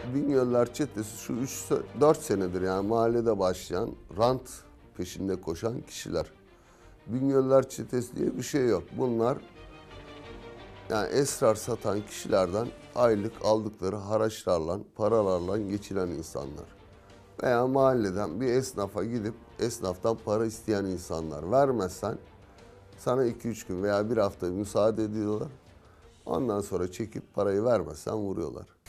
Bingöller çetesi şu 3-4 senedir yani mahallede başlayan rant peşinde koşan kişiler. Bingöller çetesi diye bir şey yok. Bunlar yani esrar satan kişilerden aylık aldıkları haraçlarla, paralarla geçilen insanlar. Veya mahalleden bir esnafa gidip esnaftan para isteyen insanlar. Vermezsen sana 2-3 gün veya bir hafta müsaade ediyorlar. Ondan sonra çekip parayı vermezsen vuruyorlar.